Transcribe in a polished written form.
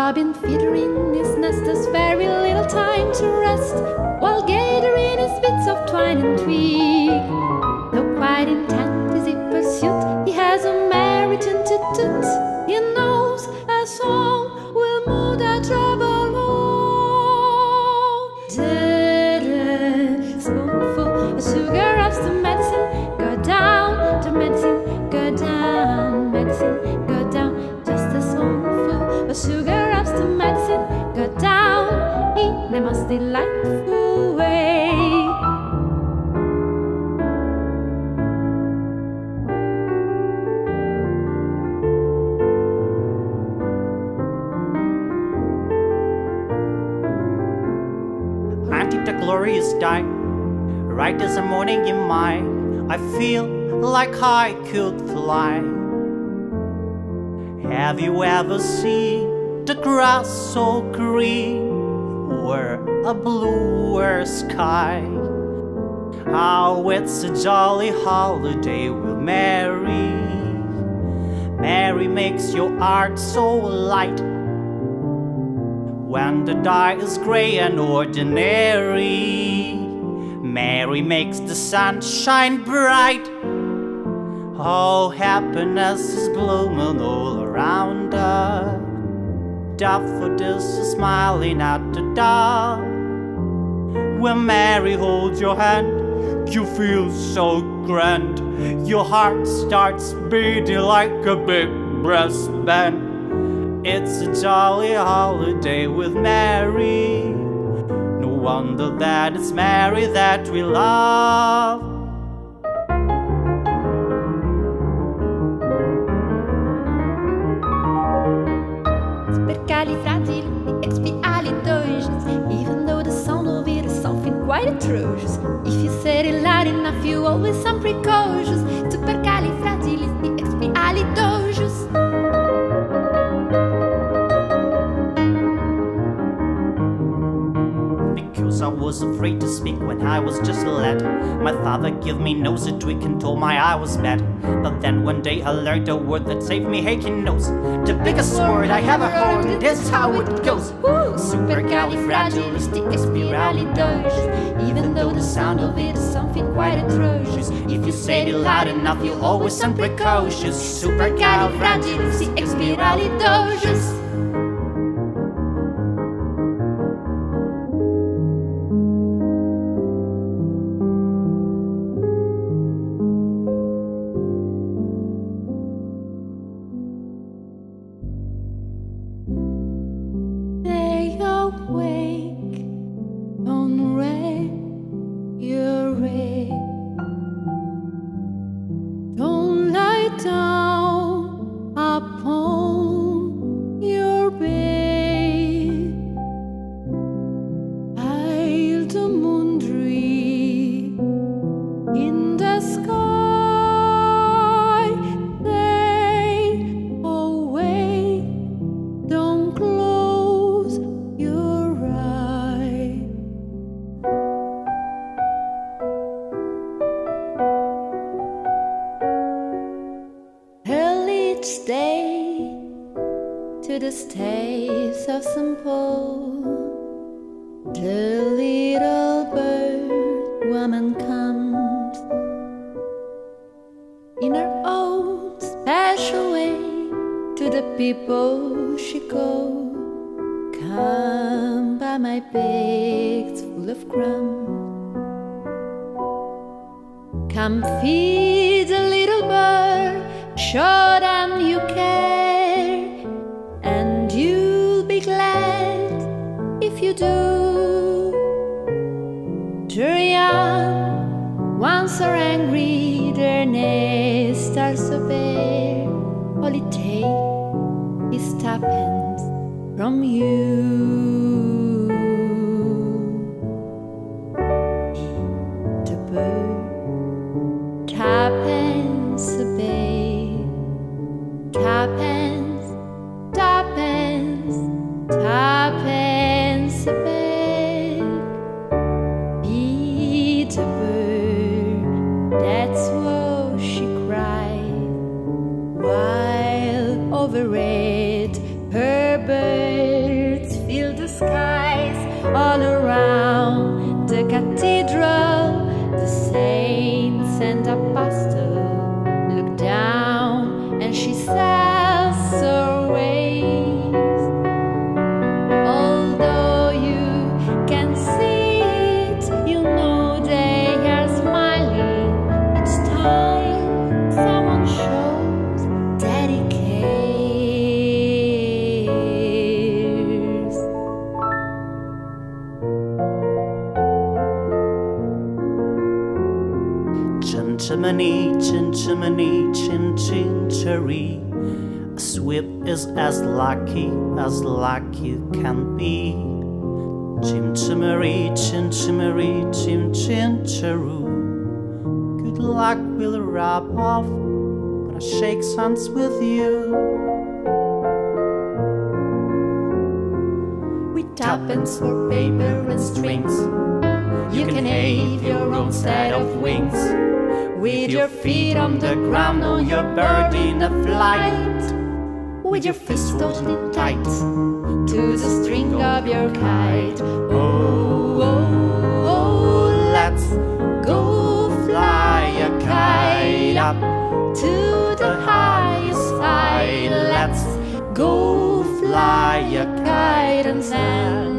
robin feathering his nest has very little time to rest, while gathering his bits of twine and twig. Though quite intent is he pursuit, he has a merry toot-toot-toot. He knows a song will move that trouble on. Da-da, spoonful of sugar ups the medicine, go down, the medicine, go down, medicine, go down. Just a spoonful of sugar ups the medicine, go down in the most delightful way. The glorious day, right as a morning in mine, I feel like I could fly. Have you ever seen the grass so green, or a bluer sky? Oh, it's a jolly holiday with Mary. Mary makes your heart so light when the dye is grey and ordinary. Mary makes the sun shine bright. Oh, happiness is blooming all around her. Daffodils are smiling at the dawn. When Mary holds your hand, you feel so grand. Your heart starts beating like a big brass band. It's a jolly holiday with Mary. No wonder that it's Mary that we love. Supercalifragilisticexpialidocious, even though the sound of it is something quite atrocious. If you said it loud enough, you always sound precocious. Supercalifragilisticexpialidocious. I was afraid to speak when I was just a lad. My father gave me nose a tweak and told me I was bad. But then one day I learned a word that saved me aching nose. The biggest word I ever heard, and this is how it goes. Supercalifragilisticexpialidocious, even though the sound of it is something quite atrocious. If you say it loud enough, you always sound precocious. Supercalifragilisticexpialidocious. Wake, don't wreck your way. Don't lie down upon your bed. I'll the moon dream in the sky. Stay awake, don't close your eyes. Tell each day to the staves of St. Paul, the little bird woman comes in her own special way to the people she calls. Come by my bags full of crumbs. Come feed the little bird, show them you care, and you'll be glad if you do. The young ones are angry, their nests are so bare. All it takes is tuppence from you. The bird, tuppence a babe, tuppence, tuppence, tuppence a babe. Beat the bird, that's what she cried, while over it her bird skies all around the cathedral. The saints and apostles look down, and she says her ways. Although you can see it, you know they are smiling. It's time someone shows that he cares. Chin chimney, chin chimney, chin chin cherry. A sweep is as lucky can be. Chim chimney, chin chimney, chin chin cheroo. Good luck will rub off when I shake hands with you. With tuppence for paper and strings, you can have your own set of wings. With your feet on the ground, on your bird in a flight. With your fist totally tight to the string of your kite. Oh, oh, oh, let's go fly a kite up to the highest side. Let's go fly a kite and send